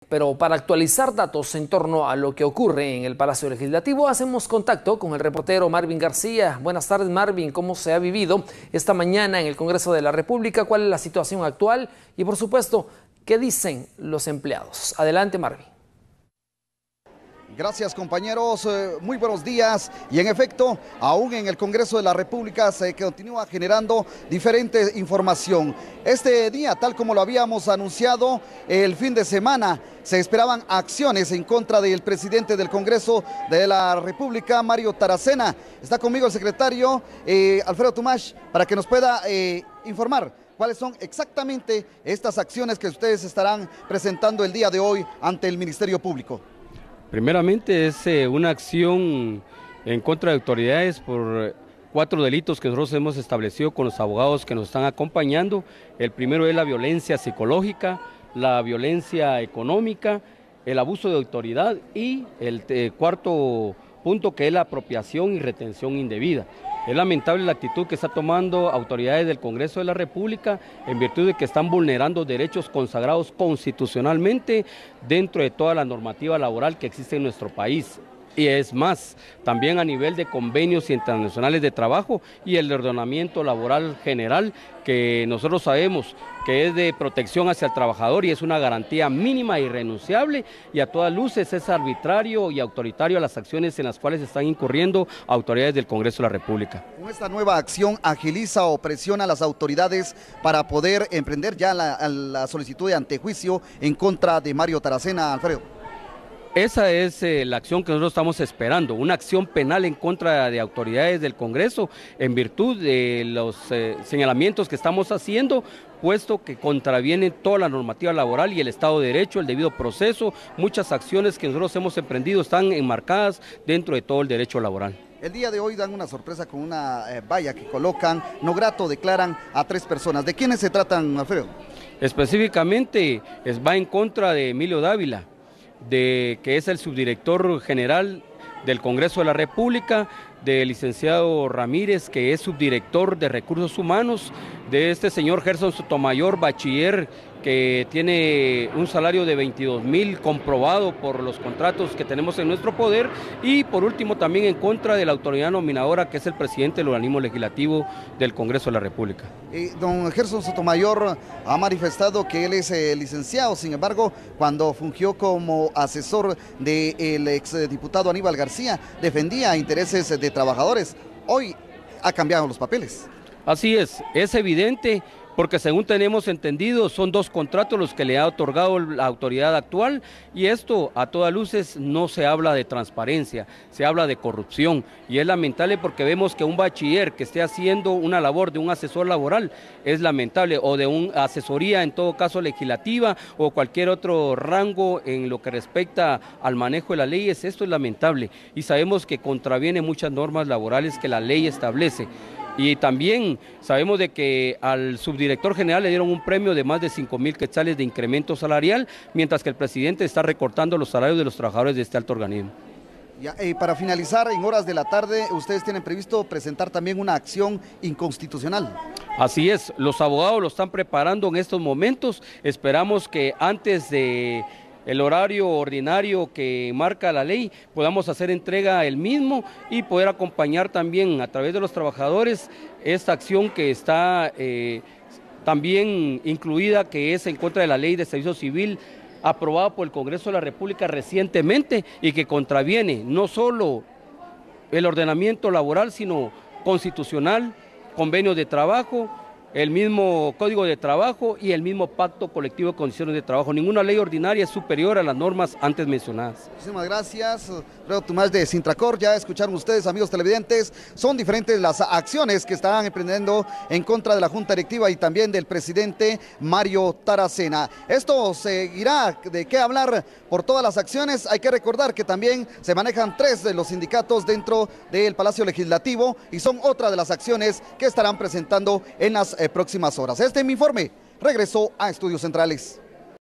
Pero para actualizar datos en torno a lo que ocurre en el Palacio Legislativo, hacemos contacto con el reportero Marvin García. Buenas tardes, Marvin. ¿Cómo se ha vivido esta mañana en el Congreso de la República? ¿Cuál es la situación actual? Y, por supuesto, ¿qué dicen los empleados? Adelante, Marvin. Gracias, compañeros, muy buenos días. Y en efecto, aún en el Congreso de la República se continúa generando diferente información. Este día, tal como lo habíamos anunciado el fin de semana, se esperaban acciones en contra del presidente del Congreso de la República, Mario Taracena. Está conmigo el secretario Alfredo Tumash para que nos pueda informar cuáles son exactamente estas acciones que ustedes estarán presentando el día de hoy ante el Ministerio Público. Primeramente es una acción en contra de autoridades por 4 delitos que nosotros hemos establecido con los abogados que nos están acompañando. El primero es la violencia psicológica, la violencia económica, el abuso de autoridad y el cuarto punto, que es la apropiación y retención indebida. Es lamentable la actitud que está tomando autoridades del Congreso de la República en virtud de que están vulnerando derechos consagrados constitucionalmente dentro de toda la normativa laboral que existe en nuestro país. Y es más, también a nivel de convenios internacionales de trabajo y el ordenamiento laboral general, que nosotros sabemos que es de protección hacia el trabajador y es una garantía mínima e irrenunciable, y a todas luces es arbitrario y autoritario a las acciones en las cuales están incurriendo autoridades del Congreso de la República. Con esta nueva acción, ¿agiliza o presiona a las autoridades para poder emprender ya la solicitud de antejuicio en contra de Mario Taracena, Alfredo? Esa es la acción que nosotros estamos esperando, una acción penal en contra de autoridades del Congreso en virtud de los señalamientos que estamos haciendo, puesto que contravienen toda la normativa laboral y el Estado de Derecho, el debido proceso. Muchas acciones que nosotros hemos emprendido están enmarcadas dentro de todo el derecho laboral. El día de hoy dan una sorpresa con una valla que colocan, no grato, declaran a 3 personas. ¿De quiénes se tratan, Alfredo? Específicamente va en contra de Emilio Dávila, que es el subdirector general del Congreso de la República, del licenciado Ramírez, que es subdirector de Recursos Humanos, de este señor Gerson Sotomayor, bachiller, que tiene un salario de 22,000 comprobado por los contratos que tenemos en nuestro poder, y por último también en contra de la autoridad nominadora, que es el presidente del organismo legislativo del Congreso de la República. Don Gerson Sotomayor ha manifestado que él es licenciado, sin embargo, cuando fungió como asesor del exdiputado Aníbal García, defendía intereses de trabajadores. Hoy ha cambiado los papeles. Así es evidente, porque según tenemos entendido son 2 contratos los que le ha otorgado la autoridad actual, y esto a todas luces no se habla de transparencia, se habla de corrupción, y es lamentable porque vemos que un bachiller que esté haciendo una labor de un asesor laboral es lamentable, o de una asesoría en todo caso legislativa o cualquier otro rango en lo que respecta al manejo de las leyes. Esto es lamentable y sabemos que contraviene muchas normas laborales que la ley establece. Y también sabemos de que al subdirector general le dieron un premio de más de 5,000 quetzales de incremento salarial, mientras que el presidente está recortando los salarios de los trabajadores de este alto organismo. Para finalizar, en horas de la tarde, ustedes tienen previsto presentar también una acción inconstitucional. Así es, los abogados lo están preparando en estos momentos. Esperamos que antes de el horario ordinario que marca la ley, podamos hacer entrega del mismo y poder acompañar también a través de los trabajadores esta acción que está también incluida, que es en contra de la ley de servicio civil aprobada por el Congreso de la República recientemente y que contraviene no solo el ordenamiento laboral, sino constitucional, convenios de trabajo, el mismo Código de Trabajo y el mismo Pacto Colectivo de Condiciones de Trabajo. Ninguna ley ordinaria es superior a las normas antes mencionadas. Muchísimas gracias, Alfredo Tumash de Sintracor. Ya escucharon ustedes, amigos televidentes, son diferentes las acciones que estarán emprendiendo en contra de la Junta Directiva y también del presidente Mario Taracena. Esto seguirá de qué hablar por todas las acciones. Hay que recordar que también se manejan 3 de los sindicatos dentro del Palacio Legislativo y son otra de las acciones que estarán presentando en las próximas horas. Este es mi informe. Regreso a Estudios Centrales.